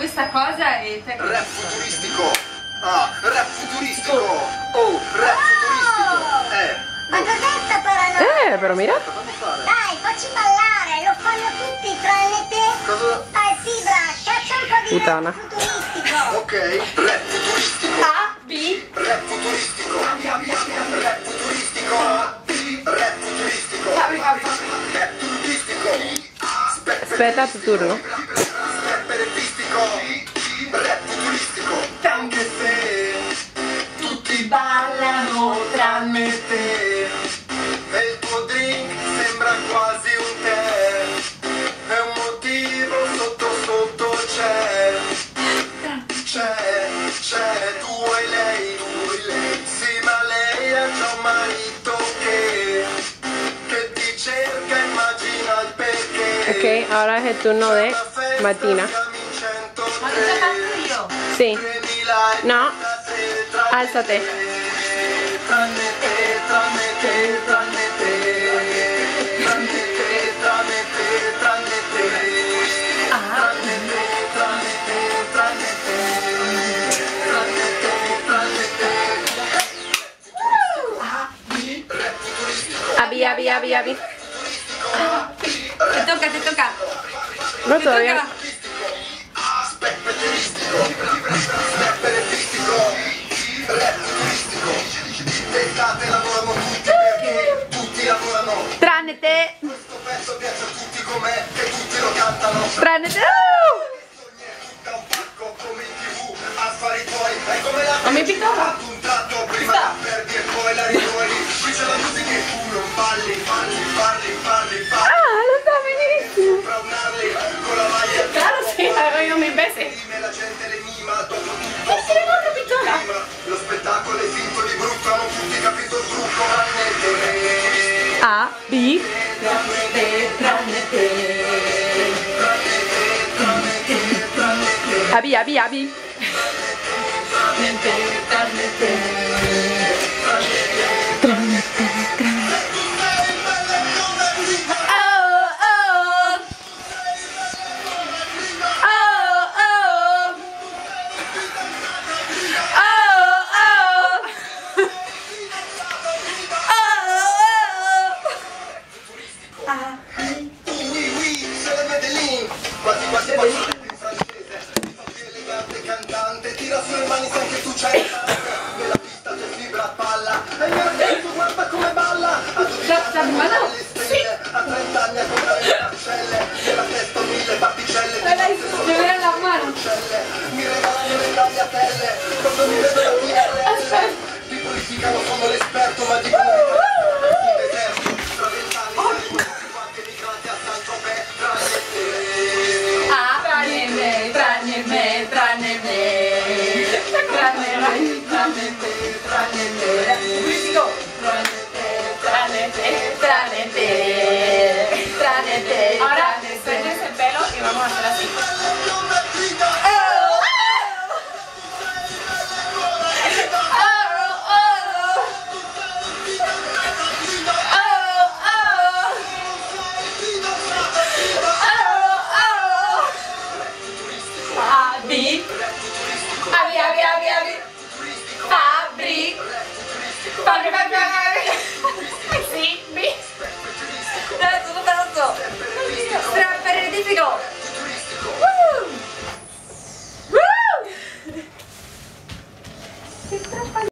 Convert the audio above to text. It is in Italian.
questa cosa e te Rap futuristico. Ah, rap futuristico. Oh, rap futuristico. Ma cos'è sta paranoia? però mira. Fammi fare. Dai, facci ballare, lo fanno tutti tranne te. Cosa? Sì, bra, caccia un po' di Puttana. rap futuristico. Ok, rap futuristico. A, B. Rap futuristico. Rap futuristico. Rap futuristico. Rap futuristico. Aspetta, tu turno. Spepperistico. Rap futuristico. Anche se tutti ballano tranne te. E il tuo drink sembra quasi un tè. È un motivo sotto sotto c'è. C'è, tu e lei. Sì, ma lei ha già un marito che ti cerca, immagina il perché. Ok, ahora es el turno de Martina. Ma l'ho già fatto io. Sí. No. Álzate. Tranne te, tranne te, tranne te. Tranne te, tranne te, tranne te. Tranne te, tranne te, tranne te. Tranne te, tranne te. Abi, abi, abi, abi. Te toca, te toca. No, Te todavía. toca. D'estate lavorano tutti perché tutti lavorano. Tranne te. Questo pezzo piace a tutti com'è, che tutti lo cantano. Tranne te. Da un pacco come in TV, affari tuoi, è come la Oh, mi piccava. ad un tratto prima la perdi e poi la ritrovi. Qui c'è la musica e tu non balli. Ah, lo sta benissimo. Fra un Harley con la maglia. Claro, sí, lo he oído mil veces. Prima la gente le mima, dopo tutto Sì, no, capitolo. lo spettacolo è finto di brutto, hanno tutti capito il trucco, tranne te. A, B. Abi, abi, abi. Quasi quasi poi in francese, elegante cantante, tira sulle mani se anche tu c'hai nella pista c'è fibra palla, e mio ragazzo guarda come balla, a 12 anni le stelle, a 30 anni a contare le parcelle, nella testa 1000 particelle, la mano. mi regalano le tagliatelle, quando mi vedo la PNL, ti purificano, sono l'esperto, ma dicono un deserto, tra 20 anni qualche migrante a San Tropez, tranne te. Tranne me, tranne me, tranne me. Tranne me, tranne me, tranne me. Pubblico. Tranne te, tranne te, tranne te. Ahora, suéltense el pelo y vamos a hacer así. Abi, abi, abi, abi, abi. Fabri. Fabri, Fabri, Fabri. Sì, B. Terzo, terzo. Strapperifico. Woo! Woo!